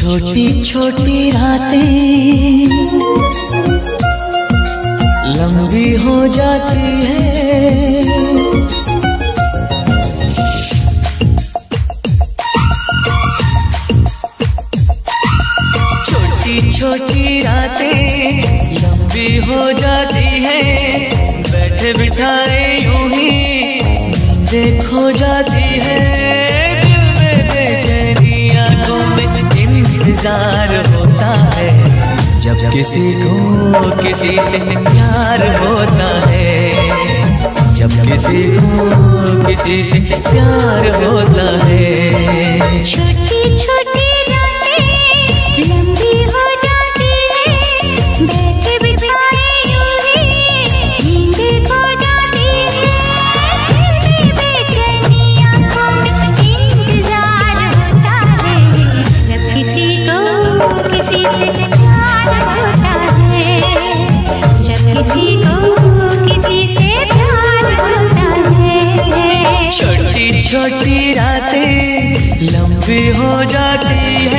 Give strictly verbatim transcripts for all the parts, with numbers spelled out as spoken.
छोटी छोटी रातें लंबी हो जाती है, छोटी छोटी रातें लंबी हो जाती है, बैठे बिठाए यूं ही नींदें खो जाती है, दिल में बेचैनी आंखों में इंतजार होता है, जब किसी को किसी से प्यार होता है, जब किसी को किसी से प्यार होता है। छोटी छोटी रातें लंबी हो जाती है, बैठे बिठाए यूं ही नींदें खो जाती है, बेचैनी आंखों में इंतजार होता है, जब किसी को किसी से प्यार होता है, जब किसी को किसी से प्यार होता है। छोटी छोटी रातें लंबी हो जाती है।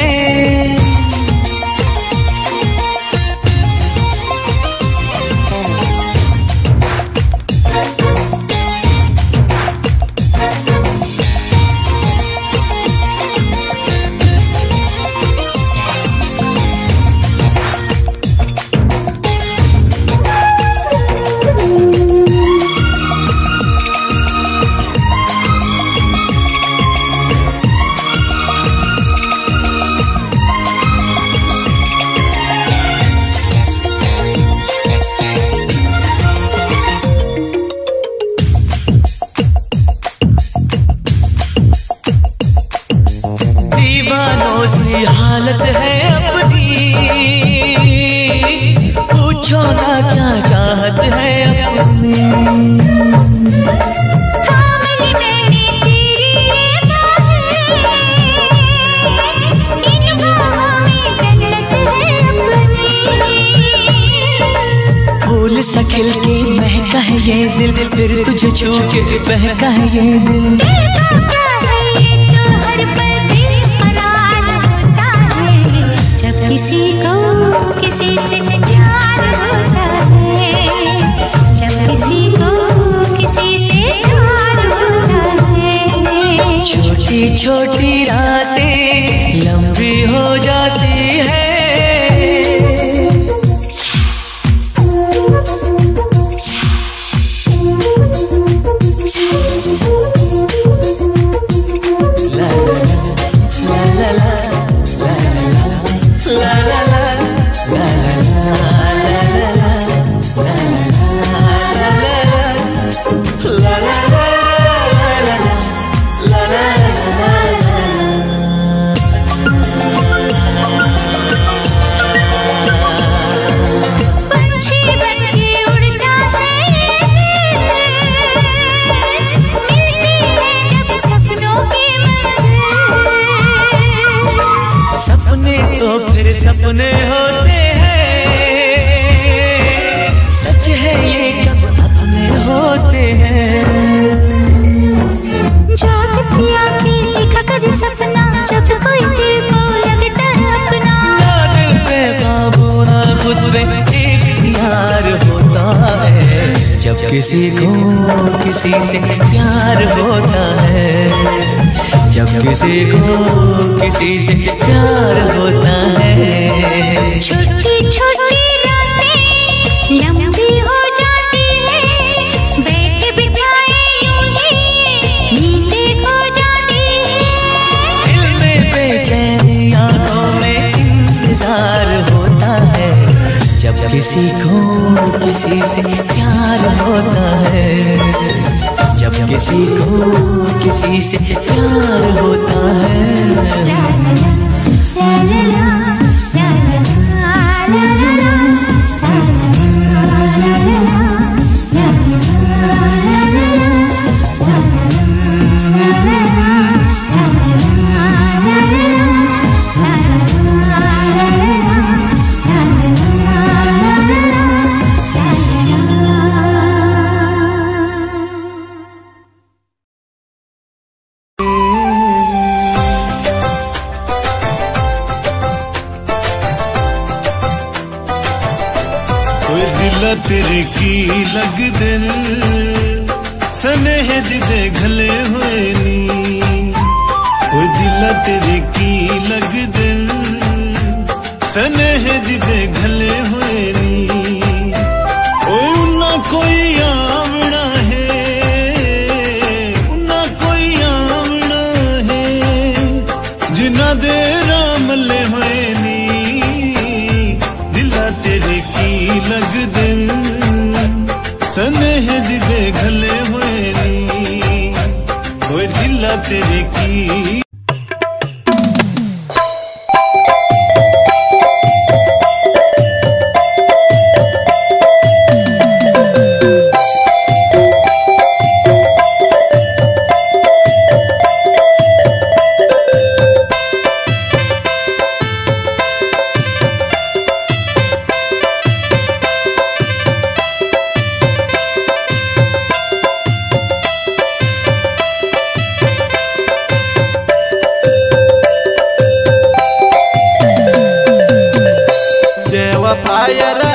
हालत है अपनी, पूछो ना क्या चाहत है अपनी, थामली मैंने तेरी ये बाहें, इन बाहों में जन्नत है अपनी, फूल सा खिल के महका है ये दिल, फिर तुझे छू के बहका है ये दिल, किसी को किसी से प्यार होता है, जब किसी को किसी से प्यार होता है। छोटी छोटी रातें लंबी हो जाती है। सपने होते हैं, सच है ये कब अपने होते हैं, जाग पिया के देखा कर सपना, जब कोई दिल को लगता है अपना, ना दिल पे काबू ना खुद पे इख्तियार होता है, जब किसी को किसी से प्यार होता है, जब किसी को किसी से प्यार होता है। छोटी छोटी रातें लंबी हो जाती है, बैठे बिठाए यूं ही नींदें खो जाती है, दिल में बेचैनी आंखों में इंतजार होता है, जब किसी को किसी से प्यार होता है, जब किसी को किसी से प्यार होता है। दिला तेरे की लग दिल स्नेह जिदे घले हुए नी ओ दिला तेरे की लग दिल स्नेह जिदे घले हुए नी ओ ना कोई आमना है ना कोई आमना है जिन्ना दे रामले हुए नी दिला तेरे की लग दिल स्नेह जिदे घले हुए नी ओ दिला तेरे की Fire